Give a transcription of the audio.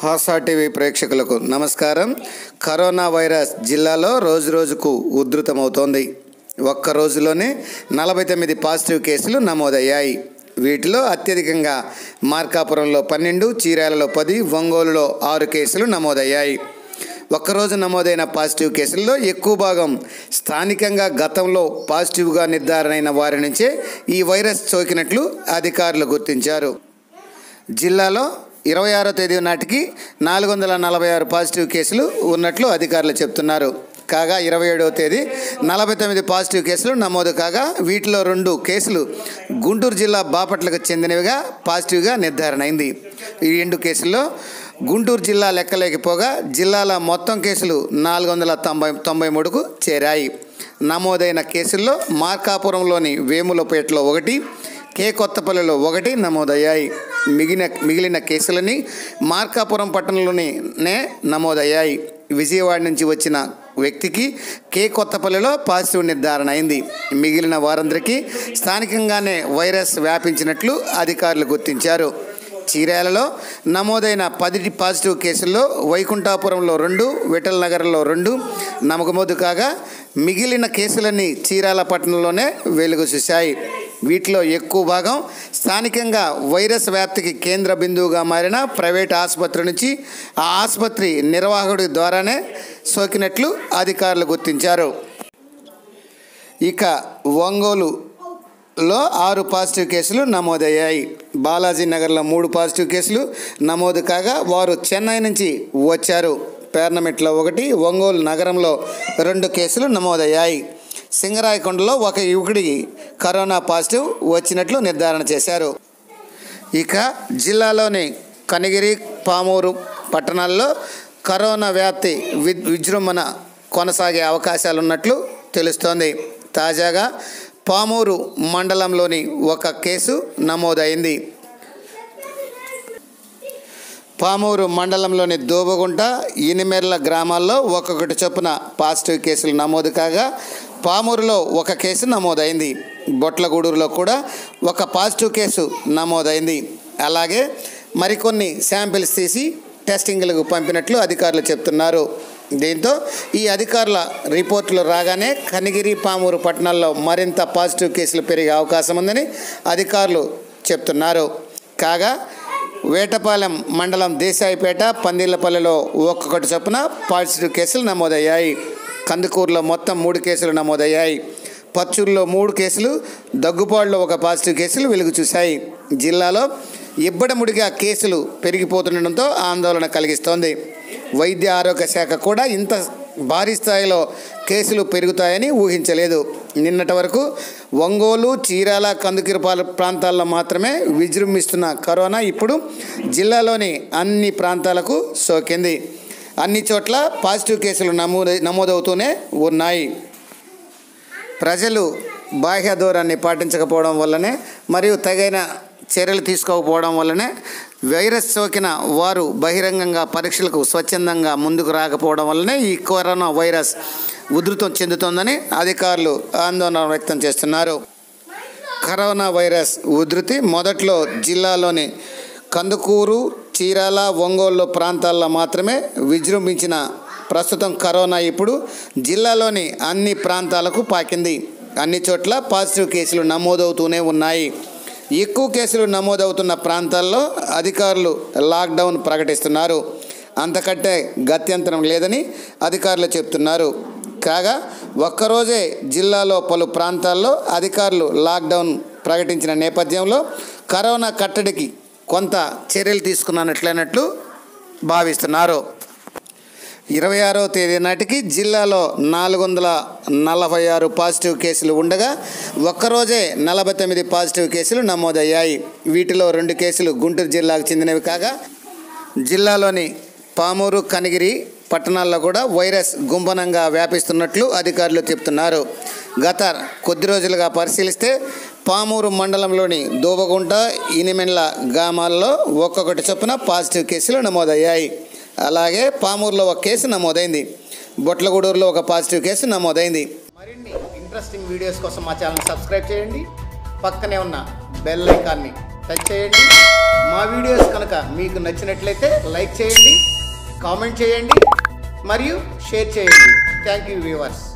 Hasa TV ప్రేక్షకులకు నమస్కారం. Corona virus జిల్లాలో రోజురోజుకు ఉధృతమవుతోంది. ఒక్క రోజులోనే 49 పాజిటివ్ కేసులు నమోదయ్యాయి. వీటిలో అత్యధికంగా మార్కాపురంలో 12, చీరాలలో 10, ఒంగోలులో 6 కేసులు నమోదయ్యాయి. ఒక్కరోజు నమోదైన పాజిటివ్ కేసుల్లో ఎక్కువ భాగం స్థానికంగా గతంలో పాజిటివ్గా నిర్ధారణ అయిన వారి నుంచే ఈ వైరస్ సోకినట్లు అధికారులు గుర్తించారు. జిల్లాలో 26వ తేదీ నాటికి 446 పాజిటివ్ కేసులు ఉన్నట్లు అధికారులు చెప్తున్నారు. కాగా 27వ తేదీ 49 పాజిటివ్ కేసులు నమోదు కాగా వీటిలో 2 కేసులు గుంటూరు జిల్లా బాపట్లకు చెందినవిగా పాజిటివ్గా నిర్ధారణ అయింది. ఈ 2 కేసుల్లో గుంటూరు జిల్లా లెక్కలేకపోగా జిల్లాల మొత్తం కేసులు 493కు చేరాయి. నమోదైన కేసుల్లో మార్కాపురంలోని వేములపేటలో 1, కే కొత్తపల్లిలో 1 నమోదయ్యాయి. మిగిలిన కేసులని మార్కాపురం పట్టణంలోనే నమోదయ్యాయి. విజయవాడ నుంచి వచ్చిన వ్యక్తికి కే కొత్తపల్లిలో పాజిటివ్ నిర్ధారణ అయింది. మిగిలిన వారందరికీ స్థానికంగానే వైరస్ వ్యాపించినట్లు అధికారులు గుర్తించారు. చీరాలలో నమోదైన 10 పాజిటివ్ కేసుల్లో వైకుంఠాపురంలో 2, విఠల్ నగర్లో 2 నమోదు కాగా మిగిలిన కేసులన్నీ చీరాల పట్టణంలోనే వెలుగు చూశాయి. వీటిలో ఎక్కువ భాగం స్థానికంగా వైరస్ వ్యాప్తికి కేంద్ర బిందువుగా మారిన ప్రైవేట్ ఆసుపత్రి నుంచి ఆ ఆసుపత్రి నిర్వాహకుడి ద్వారానే సోకినట్లు అధికారులు గుర్తించారు. ఇక ఒంగోలులో 6 పాజిటివ్ కేసులు నమోదయ్యాయి. బాలాజీ నగర్లో 3 పాజిటివ్ కేసులు నమోదు కాగా వారు చెన్నై నుంచి వచ్చారు. పేర్నమెట్లో 1, ఒంగోలు నగరంలో 2 కేసులు నమోదయ్యాయి. సింగరాయకొండలో ఒక యువకుడికి కరోనా పాజిటివ్ వచ్చినట్లు నిర్ధారణ చేశారు. ఇక జిల్లాలోని కనిగిరి, పామూరు పట్టణాల్లో కరోనా వ్యాప్తి విజృంభణ కొనసాగే అవకాశాలున్నట్లు తెలుస్తోంది. తాజాగా పామూరు మండలంలోని ఒక కేసు నమోదైంది. పామూరు మండలంలోని దోబగుంట, ఇనిమెర్ల గ్రామాల్లో ఒక్కొక్కటి చొప్పున పాజిటివ్ కేసులు నమోదు కాగా పామూరులో 1 కేసు నమోదైంది. బొట్లగూడూరులో కూడా 1 పాజిటివ్ కేసు నమోదైంది. అలాగే మరికొన్ని శాంపిల్స్ తీసి టెస్టింగ్లకు పంపినట్లు అధికారులు చెప్తున్నారు. దీంతో ఈ అధికారుల రిపోర్టులు రాగానే కనిగిరి, పామూరు పట్టణాల్లో మరింత పాజిటివ్ కేసులు పెరిగే అవకాశం ఉందని అధికారులు చెప్తున్నారు. కాగా వేటపాలెం మండలం దేశాయిపేట, పందిళ్లపల్లిలో 1 చొప్పున పాజిటివ్ కేసులు నమోదయ్యాయి. కందుకూరులో మొత్తం 3 కేసులు నమోదయ్యాయి. పచ్చూరులో 3 కేసులు, దగ్గుపాడులో 1 పాజిటివ్ కేసులు వెలుగు చూశాయి. జిల్లాలో ఇబ్బడముడిగా కేసులు పెరిగిపోతుండటంతో ఆందోళన కలిగిస్తోంది. వైద్య ఆరోగ్య శాఖ కూడా ఇంత భారీ స్థాయిలో కేసులు పెరుగుతాయని ఊహించలేదు. నిన్నటి వరకు ఒంగోలు, చీరాల, కందుకూరు ప్రాంతాల్లో మాత్రమే విజృంభిస్తున్న కరోనా ఇప్పుడు జిల్లాలోని అన్ని ప్రాంతాలకు సోకింది. అన్ని చోట్ల పాజిటివ్ కేసులు నమోదవుతూనే ఉన్నాయి. ప్రజలు బాహ్య దూరాన్ని పాటించకపోవడం వల్లనే మరియు తగిన చర్యలు తీసుకోకపోవడం వల్లనే వైరస్ సోకిన వారు బహిరంగంగా పరీక్షలకు స్వచ్ఛందంగా ముందుకు రాకపోవడం వల్లనే ఈ కరోనా వైరస్ ఉధృతం చెందుతోందని అధికారులు ఆందోళన వ్యక్తం చేస్తున్నారు. కరోనా వైరస్ ఉధృతి మొదట్లో జిల్లాలోని కందుకూరు, చీరాల, ఒంగోలు ప్రాంతాల్లో మాత్రమే విజృంభించిన ప్రస్తుతం కరోనా ఇప్పుడు జిల్లాలోని అన్ని ప్రాంతాలకు పాకింది. అన్ని చోట్ల పాజిటివ్ కేసులు నమోదవుతూనే ఉన్నాయి. ఎక్కువ కేసులు నమోదవుతున్న ప్రాంతాల్లో అధికారులు లాక్డౌన్ ప్రకటిస్తున్నారు. అంతకంటే గత్యంతరం లేదని అధికారులు చెప్తున్నారు. కాగా ఒక్కరోజే జిల్లాలో పలు ప్రాంతాల్లో అధికారులు లాక్డౌన్ ప్రకటించిన నేపథ్యంలో కరోనా కట్టడికి కొంత చర్యలు తీసుకున్నట్లు భావిస్తున్నారు. 26వ తేదీ నాటికి జిల్లాలో 446 పాజిటివ్ కేసులు ఉండగా ఒక్కరోజే 49 పాజిటివ్ కేసులు నమోదయ్యాయి. వీటిలో 2 కేసులు గుంటూరు జిల్లాకు చెందినవి కాగా జిల్లాలోని పామూరు, కనిగిరి పట్టణాల్లో కూడా వైరస్ గుంపనంగా వ్యాపిస్తున్నట్లు అధికారులు చెప్తున్నారు. గత కొద్ది రోజులుగా పరిశీలిస్తే పామూరు మండలంలోని దోబగుంట, ఇనిమెన్ల గ్రామాల్లో 1 చొప్పున పాజిటివ్ కేసులు నమోదయ్యాయి. అలాగే పామూరులో 1 కేసు నమోదైంది. బొట్లగూడూరులో 1 పాజిటివ్ కేసు నమోదైంది. మరిన్ని ఇంట్రెస్టింగ్ వీడియోస్ కోసం మా ఛానల్ సబ్స్క్రైబ్ చేయండి. పక్కనే ఉన్న బెల్ ఐకాన్ని టచ్ చేయండి. మా వీడియోస్ కనుక మీకు నచ్చినట్లయితే లైక్ చేయండి, కామెంట్ చేయండి మరియు షేర్ చేయండి. Thank you viewers.